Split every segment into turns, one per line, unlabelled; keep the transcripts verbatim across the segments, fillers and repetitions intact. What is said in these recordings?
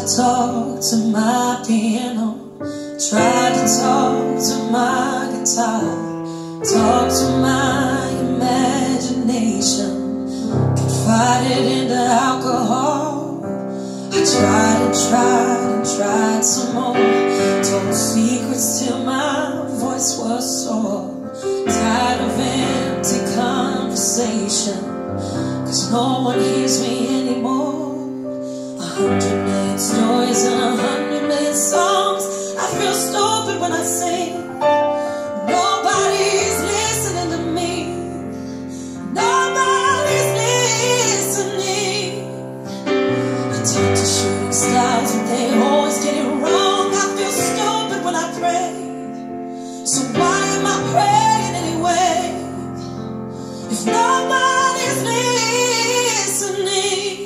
talk to my piano, tried to talk to my guitar, talk to my imagination, confided in the alcohol. I tried and tried and tried some more, told secrets till my voice was sore. Tired of empty conversation, cause no one hears me anymore. A hundred million stories and a hundred million songs. I feel stupid when I sing. Nobody's listening to me. Nobody's listening. I talk to shooting stars, but they always get it wrong. I feel stupid when I pray. So why am I praying anyway? If nobody's listening.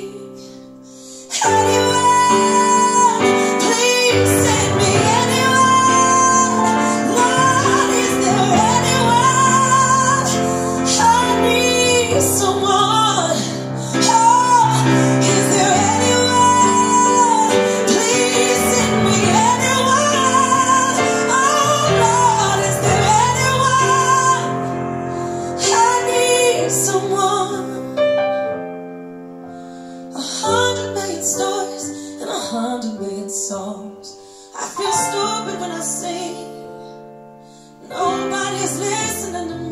Anyone, please send me anyone. Lord, is there anyone? I need someone. Oh, is there anyone? Please send me anyone. Oh Lord, is there anyone? I need someone. A hundred million stories and a hundred million songs. I feel stupid when I sing. Nobody's listening to me.